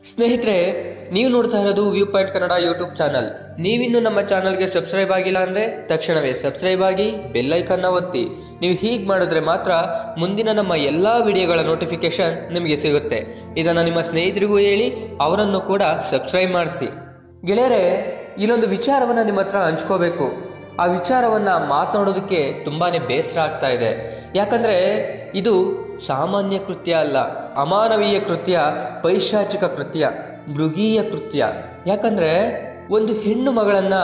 ಸ್ನೇಹಿತರೆ, ನೀವು ನೋಡ್ತಾ ಇರೋದು view point Kannada YouTube channel. ನೀವಿನ್ನು ನಮ್ಮ ಚಾನಲ್ಗೆ ಸಬ್ಸ್ಕ್ರೈಬ್ ಆಗಿಲ್ಲ ಅಂದರೆ ತಕ್ಷಣವೇ ಸಬ್ಸ್ಕ್ರೈಬ್ ಆಗಿ ಬೆಲ್ ಐಕನ್ನ ಒತ್ತಿ. ನೀವು ಹೀಗೆ ಮಾಡಿದ್ರೆ ಮಾತ್ರ ಮುಂದಿನ ನಮ್ಮ ಎಲ್ಲ ವಿಡಿಯೋಗಳ ನೋಟಿಫಿಕೇಶನ್ ನಿಮಗೆ ಸಿಗುತ್ತೆ. ಇದನ್ನು ನಿಮ್ಮ ಸ್ನೇಹಿತರಿಗೂ ಹೇಳಿ, ಅವರನ್ನು ಕೂಡ ಸಬ್ಸ್ಕ್ರೈಬ್ ಮಾಡಿಸಿ. ಗೆಳೆಯರೆ, ಇಲ್ಲೊಂದು ವಿಚಾರವನ್ನು ನಿಮ್ಮ ಹತ್ರ ಹಂಚ್ಕೋಬೇಕು. ಆ ವಿಚಾರವನ್ನು ಮಾತನಾಡೋದಕ್ಕೆ ತುಂಬಾ ಬೇಸರ ಆಗ್ತಾ ಇದೆ. ಯಾಕಂದರೆ ಇದು ಸಾಮಾನ್ಯ ಕೃತ್ಯ ಅಲ್ಲ, ಅಮಾನವೀಯ ಕೃತ್ಯ, ಪೈಶಾಚಿಕ ಕೃತ್ಯ, ಮೃಗೀಯ ಕೃತ್ಯ. ಯಾಕಂದರೆ ಒಂದು ಹೆಣ್ಣು ಮಗಳನ್ನು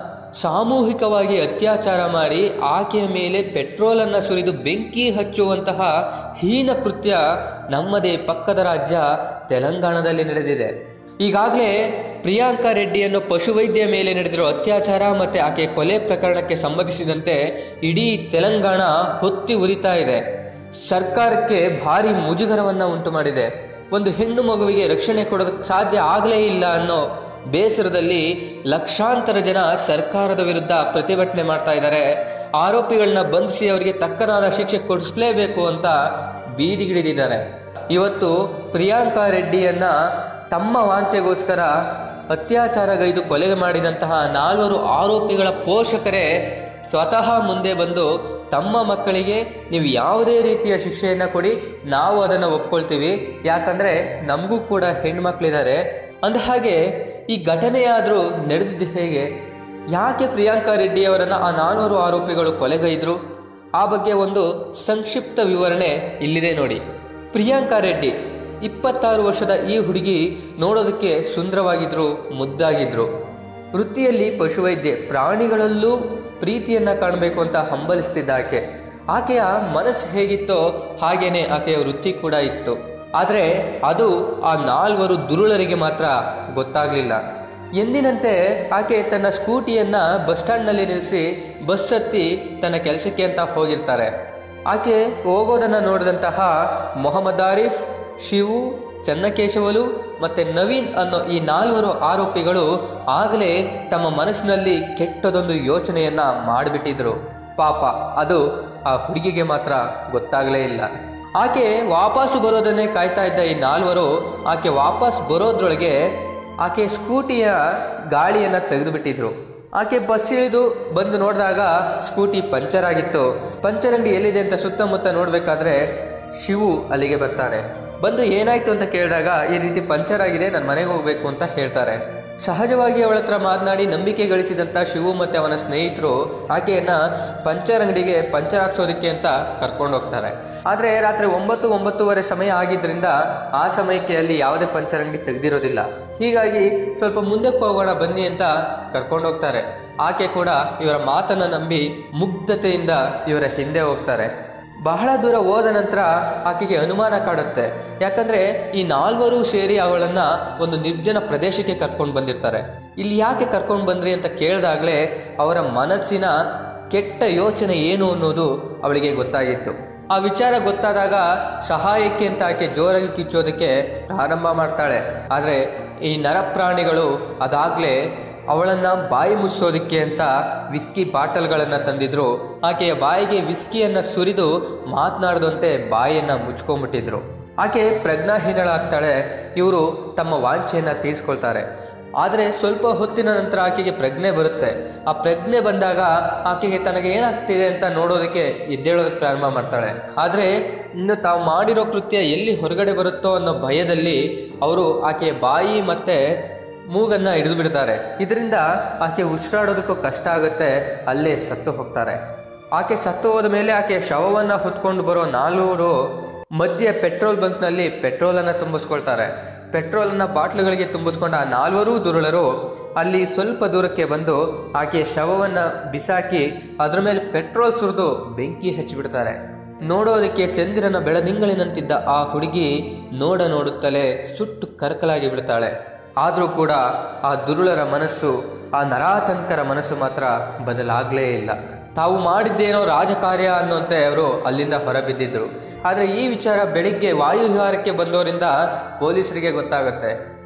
ಸಾಮೂಹಿಕವಾಗಿ ಅತ್ಯಾಚಾರ ಮಾಡಿ ಆಕೆಯ ಮೇಲೆ ಪೆಟ್ರೋಲನ್ನು ಸುರಿದು ಬೆಂಕಿ ಹಚ್ಚುವಂತಹ ಹೀನ ಕೃತ್ಯ ನಮ್ಮದೇ ಪಕ್ಕದ ರಾಜ್ಯ ತೆಲಂಗಾಣದಲ್ಲಿ ನಡೆದಿದೆ. ಈಗಾಗಲೇ ಪ್ರಿಯಾಂಕಾ ರೆಡ್ಡಿ ಅನ್ನೋ ಪಶುವೈದ್ಯ ಮೇಲೆ ನಡೆದಿರೋ ಅತ್ಯಾಚಾರ ಮತ್ತು ಆಕೆ ಕೊಲೆ ಪ್ರಕರಣಕ್ಕೆ ಸಂಬಂಧಿಸಿದಂತೆ ಇಡೀ ತೆಲಂಗಾಣ ಹೊತ್ತಿ ಉರಿತಾ ಇದೆ. ಸರ್ಕಾರಕ್ಕೆ ಭಾರಿ ಮುಜುಗರವನ್ನು ಉಂಟು ಮಾಡಿದೆ. ಒಂದು ಹೆಣ್ಣು ಮಗುವಿಗೆ ರಕ್ಷಣೆ ಕೊಡೋದಕ್ಕೆ ಸಾಧ್ಯ ಆಗಲೇ ಇಲ್ಲ ಅನ್ನೋ ಬೇಸರದಲ್ಲಿ ಲಕ್ಷಾಂತರ ಜನ ಸರ್ಕಾರದ ವಿರುದ್ಧ ಪ್ರತಿಭಟನೆ ಮಾಡ್ತಾ ಇದ್ದಾರೆ. ಆರೋಪಿಗಳನ್ನ ಬಂಧಿಸಿ ಅವರಿಗೆ ತಕ್ಕನಾದ ಶಿಕ್ಷೆ ಕೊಡಿಸಲೇಬೇಕು ಅಂತ ಬೀದಿಗಿಳಿದಿದ್ದಾರೆ. ಇವತ್ತು ಪ್ರಿಯಾಂಕಾ ರೆಡ್ಡಿಯನ್ನ ತಮ್ಮ ವಾಂಚೆಗೋಸ್ಕರ ಅತ್ಯಾಚಾರಗೈದು ಕೊಲೆ ಮಾಡಿದಂತಹ 4 ಆರೋಪಿಗಳ ಪೋಷಕರೇ ಸ್ವತಃ ಮುಂದೆ ಬಂದು ತಮ್ಮ ಮಕ್ಕಳಿಗೆ ನೀವು ಯಾವುದೇ ರೀತಿಯ ಶಿಕ್ಷೆಯನ್ನು ಕೊಡಿ, ನಾವು ಅದನ್ನು ಒಪ್ಕೊಳ್ತೀವಿ, ಯಾಕಂದರೆ ನಮಗೂ ಕೂಡ ಹೆಣ್ಮಕ್ಳಿದ್ದಾರೆ. ಅಂದಹಾಗೆ ಈ ಘಟನೆಯಾದರೂ ನಡೆದಿದ್ದು ಹೇಗೆ? ಯಾಕೆ ಪ್ರಿಯಾಂಕಾ ರೆಡ್ಡಿಯವರನ್ನು ಆ 4 ಆರೋಪಿಗಳು ಕೊಲೆಗೈದ್ರು? ಆ ಬಗ್ಗೆ ಒಂದು ಸಂಕ್ಷಿಪ್ತ ವಿವರಣೆ ಇಲ್ಲಿದೆ ನೋಡಿ. ಪ್ರಿಯಾಂಕಾ ರೆಡ್ಡಿ 26 ವರ್ಷದ ಈ ಹುಡುಗಿ ನೋಡೋದಕ್ಕೆ ಸುಂದರವಾಗಿದ್ರು, ಮುದ್ದಾಗಿದ್ರು. ವೃತ್ತಿಯಲ್ಲಿ ಪಶುವೈದ್ಯೆ, ಪ್ರಾಣಿಗಳಲ್ಲೂ ಪ್ರೀತಿಯನ್ನು ಕಾಣಬೇಕು ಅಂತ ಹಂಬಲಿಸ್ತಿದ್ದ ಆಕೆಯ ಮನಸ್ಸು ಹೇಗಿತ್ತೋ ಹಾಗೇನೆ ಆಕೆಯ ವೃತ್ತಿ ಕೂಡ ಇತ್ತು. ಆದರೆ ಅದು ಆ 4 ದುರುಳರಿಗೆ ಮಾತ್ರ ಗೊತ್ತಾಗಲಿಲ್ಲ. ಎಂದಿನಂತೆ ಆಕೆ ತನ್ನ ಸ್ಕೂಟಿಯನ್ನು ಬಸ್ ಸ್ಟ್ಯಾಂಡ್ನಲ್ಲಿ ನಿಲ್ಲಿಸಿ ಬಸ್ ಹತ್ತಿ ತನ್ನ ಕೆಲಸಕ್ಕೆ ಅಂತ ಹೋಗಿರ್ತಾರೆ. ಆಕೆ ಹೋಗೋದನ್ನು ನೋಡಿದಂತಹ ಮೊಹಮ್ಮದ್ ಆರಿಫ್, ಶಿವು, ಚನ್ನಕೇಶವಲು ಮತ್ತು ನವೀನ್ ಅನ್ನೋ ಈ 4 ಆರೋಪಿಗಳು ಆಗಲೇ ತಮ್ಮ ಮನಸ್ಸಿನಲ್ಲಿ ಕೆಟ್ಟದೊಂದು ಯೋಚನೆಯನ್ನು ಮಾಡಿಬಿಟ್ಟಿದ್ರು. ಪಾಪ ಅದು ಆ ಹುಡುಗಿಗೆ ಮಾತ್ರ ಗೊತ್ತಾಗಲೇ ಇಲ್ಲ. ಆಕೆ ವಾಪಸ್ಸು ಬರೋದನ್ನೇ ಕಾಯ್ತಾ ಇದ್ದ ಈ 4 ಆಕೆ ವಾಪಸ್ ಬರೋದ್ರೊಳಗೆ ಆಕೆ ಸ್ಕೂಟಿಯ ಗಾಳಿಯನ್ನು ತೆಗೆದುಬಿಟ್ಟಿದ್ರು. ಆಕೆ ಬಸ್ ಇಳಿದು ಬಂದು ನೋಡಿದಾಗ ಸ್ಕೂಟಿ ಪಂಚರ್ ಆಗಿತ್ತು. ಪಂಚರ್ ಅಂಗಡಿ ಎಲ್ಲಿದೆ ಅಂತ ಸುತ್ತಮುತ್ತ ನೋಡಬೇಕಾದ್ರೆ ಶಿವು ಅಲ್ಲಿಗೆ ಬರ್ತಾನೆ. ಬಂದು ಏನಾಯ್ತು ಅಂತ ಕೇಳಿದಾಗ ಈ ರೀತಿ ಪಂಚರ್ ಆಗಿದೆ, ನಾನು ಮನೆಗೆ ಹೋಗಬೇಕು ಅಂತ ಹೇಳ್ತಾರೆ. ಸಹಜವಾಗಿ ಅವಳ ಹತ್ರ ಮಾತನಾಡಿ ನಂಬಿಕೆ ಗಳಿಸಿದಂಥ ಶಿವು ಮತ್ತು ಅವನ ಸ್ನೇಹಿತರು ಆಕೆಯನ್ನು ಪಂಚರ್ ಅಂಗಡಿಗೆ ಪಂಚರ್ ಹಾಕ್ಸೋದಕ್ಕೆ ಅಂತ ಕರ್ಕೊಂಡು ಹೋಗ್ತಾರೆ. ಆದರೆ ರಾತ್ರಿ 9-9:30 ಸಮಯ ಆಗಿದ್ದರಿಂದ ಆ ಸಮಯಕ್ಕೆ ಅಲ್ಲಿ ಯಾವುದೇ ಪಂಚರ್ ಅಂಗಡಿ ತೆಗೆದಿರೋದಿಲ್ಲ. ಹೀಗಾಗಿ ಸ್ವಲ್ಪ ಮುಂದಕ್ಕೆ ಹೋಗೋಣ ಬನ್ನಿ ಅಂತ ಕರ್ಕೊಂಡು ಹೋಗ್ತಾರೆ. ಆಕೆ ಕೂಡ ಇವರ ಮಾತನ್ನು ನಂಬಿ ಮುಗ್ಧತೆಯಿಂದ ಇವರ ಹಿಂದೆ ಹೋಗ್ತಾರೆ. ಬಹಳ ದೂರ ಹೋದ ನಂತರ ಆಕೆಗೆ ಅನುಮಾನ ಕಾಡುತ್ತೆ. ಯಾಕಂದರೆ ಈ 4 ಸೇರಿ ಅವಳನ್ನು ಒಂದು ನಿರ್ಜನ ಪ್ರದೇಶಕ್ಕೆ ಕರ್ಕೊಂಡು ಬಂದಿರ್ತಾರೆ. ಇಲ್ಲಿ ಯಾಕೆ ಕರ್ಕೊಂಡು ಬಂದ್ರಿ ಅಂತ ಕೇಳಿದಾಗಲೇ ಅವರ ಮನಸ್ಸಿನ ಕೆಟ್ಟ ಯೋಚನೆ ಏನು ಅನ್ನೋದು ಅವಳಿಗೆ ಗೊತ್ತಾಗಿತ್ತು. ಆ ವಿಚಾರ ಗೊತ್ತಾದಾಗ ಸಹಾಯಕ್ಕೆ ಅಂತ ಆಕೆ ಜೋರಾಗಿ ಕಿಚ್ಚೋದಕ್ಕೆ ಪ್ರಾರಂಭ ಮಾಡ್ತಾಳೆ. ಆದರೆ ಈ ನರಪ್ರಾಣಿಗಳು ಅದಾಗಲೇ ಅವಳನ್ನು ಬಾಯಿ ಮುಚ್ಚೋದಕ್ಕೆ ಅಂತ ವಿಸ್ಕಿ ಬಾಟಲ್ಗಳನ್ನು ತಂದಿದ್ರು. ಆಕೆಯ ಬಾಯಿಗೆ ವಿಸ್ಕಿಯನ್ನು ಸುರಿದು ಮಾತನಾಡದಂತೆ ಬಾಯಿಯನ್ನು ಮುಚ್ಕೊಂಡ್ಬಿಟ್ಟಿದ್ರು. ಆಕೆ ಪ್ರಜ್ಞಾಹೀನಳಾಗ್ತಾಳೆ. ಇವರು ತಮ್ಮ ವಾಂಛೆಯನ್ನು ತೀರಿಸ್ಕೊಳ್ತಾರೆ. ಆದರೆ ಸ್ವಲ್ಪ ಹೊತ್ತಿನ ನಂತರ ಆಕೆಗೆ ಪ್ರಜ್ಞೆ ಬರುತ್ತೆ. ಆ ಪ್ರಜ್ಞೆ ಬಂದಾಗ ಆಕೆಗೆ ತನಗೆ ಏನಾಗ್ತಿದೆ ಅಂತ ನೋಡೋದಕ್ಕೆ ಎದ್ದೇಳೋದಕ್ಕೆ ಪ್ರಾರಂಭ ಮಾಡ್ತಾಳೆ. ಆದರೆ ಇನ್ನು ತಾವು ಮಾಡಿರೋ ಕೃತ್ಯ ಎಲ್ಲಿ ಹೊರಗಡೆ ಬರುತ್ತೋ ಅನ್ನೋ ಭಯದಲ್ಲಿ ಅವರು ಆಕೆಯ ಬಾಯಿ ಮತ್ತು ಮೂಗನ್ನು ಹಿಡಿದು ಬಿಡ್ತಾರೆ. ಇದರಿಂದ ಆಕೆ ಉಸಿರಾಡೋದಕ್ಕೂ ಕಷ್ಟ ಆಗುತ್ತೆ. ಅಲ್ಲೇ ಸತ್ತು ಹೋಗ್ತಾರೆ. ಆಕೆ ಸತ್ತು ಹೋದ ಮೇಲೆ ಆಕೆಯ ಶವವನ್ನು ಹೊತ್ಕೊಂಡು ಬರೋ 4 ಮಧ್ಯೆ ಪೆಟ್ರೋಲ್ ಬಂಕ್ನಲ್ಲಿ ಪೆಟ್ರೋಲನ್ನು ತುಂಬಿಸ್ಕೊಳ್ತಾರೆ. ಪೆಟ್ರೋಲನ್ನು ಬಾಟ್ಲುಗಳಿಗೆ ತುಂಬಿಸ್ಕೊಂಡ ಆ 4 ದುರುಳರು ಅಲ್ಲಿ ಸ್ವಲ್ಪ ದೂರಕ್ಕೆ ಬಂದು ಆಕೆಯ ಶವವನ್ನು ಬಿಸಾಕಿ ಅದರ ಮೇಲೆ ಪೆಟ್ರೋಲ್ ಸುರಿದು ಬೆಂಕಿ ಹಚ್ಚಿಬಿಡ್ತಾರೆ. ನೋಡೋದಕ್ಕೆ ಚಂದಿರನ ಬೆಳದಿಂಗಳಿನಂತಿದ್ದ ಆ ಹುಡುಗಿ ನೋಡುತ್ತಲೇ ಸುಟ್ಟು ಕರಕಲಾಗಿ ಬಿಡ್ತಾಳೆ. ಆದರೂ ಕೂಡ ಆ ದುರುಳರ ಮನಸ್ಸು, ಆ ನರಾತಂಕರ ಮನಸ್ಸು ಮಾತ್ರ ಬದಲಾಗಲೇ ಇಲ್ಲ. ತಾವು ಮಾಡಿದ್ದೇನೋ ರಾಜಕಾರ್ಯ ಅನ್ನೋಂತೆ ಅವರು ಅಲ್ಲಿಂದ ಹೊರಬಿದ್ದಿದ್ರು. ಆದರೆ ಈ ವಿಚಾರ ಬೆಳಿಗ್ಗೆ ವಾಯುವಿಹಾರಕ್ಕೆ ಬಂದವರಿಂದ ಪೊಲೀಸರಿಗೆ ಗೊತ್ತಾಗುತ್ತೆ.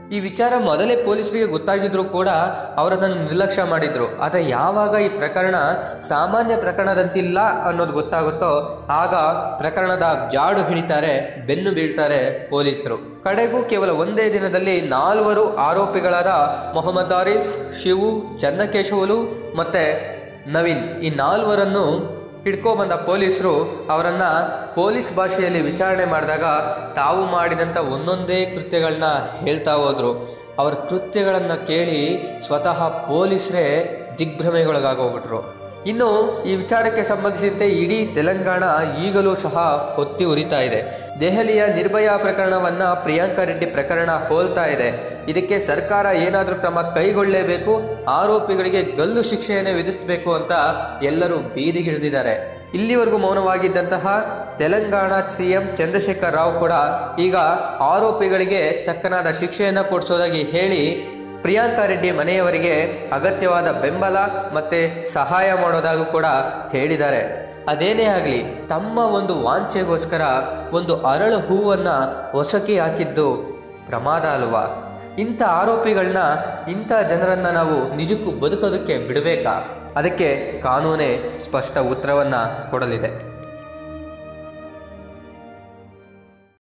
ಈ ವಿಚಾರ ಮೊದಲೇ ಪೊಲೀಸರಿಗೆ ಗೊತ್ತಾಗಿದ್ರು ಕೂಡ ಅವರದನ್ನು ನಿರ್ಲಕ್ಷ್ಯ ಮಾಡಿದ್ರು. ಆದರೆ ಯಾವಾಗ ಈ ಪ್ರಕರಣ ಸಾಮಾನ್ಯ ಪ್ರಕರಣದಂತಿಲ್ಲ ಅನ್ನೋದು ಗೊತ್ತಾಗುತ್ತೋ ಆಗ ಪ್ರಕರಣದ ಜಾಡು ಹಿಡಿತಾರೆ, ಬೆನ್ನು ಬೀಳ್ತಾರೆ ಪೊಲೀಸರು. ಕಡೆಗೂ ಕೇವಲ ಒಂದೇ ದಿನದಲ್ಲಿ 4 ಆರೋಪಿಗಳಾದ ಮೊಹಮ್ಮದ್ ಆರಿಫ್, ಶಿವು, ಚನ್ನಕೇಶವಲು ಮತ್ತೆ ನವೀನ್, ಈ 4ರನ್ನು ಹಿಡ್ಕೊಬಂದ ಪೊಲೀಸರು ಅವರನ್ನ ಪೊಲೀಸ್ ಭಾಷೆಯಲ್ಲಿ ವಿಚಾರಣೆ ಮಾಡಿದಾಗ ತಾವು ಮಾಡಿದಂಥ ಒಂದೊಂದೇ ಕೃತ್ಯಗಳನ್ನ ಹೇಳ್ತಾ ಹೋದ್ರು. ಅವರ ಕೃತ್ಯಗಳನ್ನು ಕೇಳಿ ಸ್ವತಃ ಪೊಲೀಸರೇ ದಿಗ್ಭ್ರಮೆಗೊಳಗಾಗೋಗ್ಬಿಟ್ರು. ಇನ್ನು ಈ ವಿಚಾರಕ್ಕೆ ಸಂಬಂಧಿಸಿದಂತೆ ಇಡೀ ತೆಲಂಗಾಣ ಈಗಲೂ ಸಹ ಹೊತ್ತಿ ಉರಿತಾ ಇದೆ. ದೆಹಲಿಯ ನಿರ್ಭಯಾ ಪ್ರಕರಣವನ್ನ ಪ್ರಿಯಾಂಕಾ ರೆಡ್ಡಿ ಪ್ರಕರಣ ಹೋಲ್ತಾ ಇದೆ. ಇದಕ್ಕೆ ಸರ್ಕಾರ ಏನಾದರೂ ಕ್ರಮ ಕೈಗೊಳ್ಳಲೇಬೇಕು, ಆರೋಪಿಗಳಿಗೆ ಗಲ್ಲು ಶಿಕ್ಷೆಯನ್ನೇ ವಿಧಿಸಬೇಕು ಅಂತ ಎಲ್ಲರೂ ಬೀದಿಗಿಳಿದಿದ್ದಾರೆ. ಇಲ್ಲಿವರೆಗೂ ಮೌನವಾಗಿದ್ದಂತಹ ತೆಲಂಗಾಣ ಸಿಎಂ ಚಂದ್ರಶೇಖರ್ ರಾವ್ ಕೂಡ ಈಗ ಆರೋಪಿಗಳಿಗೆ ತಕ್ಕನಾದ ಶಿಕ್ಷೆಯನ್ನು ಕೊಡಿಸೋದಾಗಿ ಹೇಳಿ ಪ್ರಿಯಾಂಕಾ ರೆಡ್ಡಿ ಮನೆಯವರಿಗೆ ಅಗತ್ಯವಾದ ಬೆಂಬಲ ಮತ್ತೆ ಸಹಾಯ ಮಾಡೋದಾಗೂ ಕೂಡ ಹೇಳಿದ್ದಾರೆ. ಅದೇನೇ ಆಗಲಿ, ತಮ್ಮ ಒಂದು ವಾಂಛೆಗೋಸ್ಕರ ಒಂದು ಅರಳು ಹೂವನ್ನು ಹೊಸಕಿ ಹಾಕಿದ್ದು ಪ್ರಮಾದ ಅಲ್ವಾ? ಇಂಥ ಆರೋಪಿಗಳನ್ನ, ಇಂಥ ಜನರನ್ನ ನಾವು ನಿಜಕ್ಕೂ ಬದುಕೋದಕ್ಕೆ ಬಿಡಬೇಕಾ? ಅದಕ್ಕೆ ಕಾನೂನೇ ಸ್ಪಷ್ಟ ಉತ್ತರವನ್ನು ಕೊಡಲಿದೆ.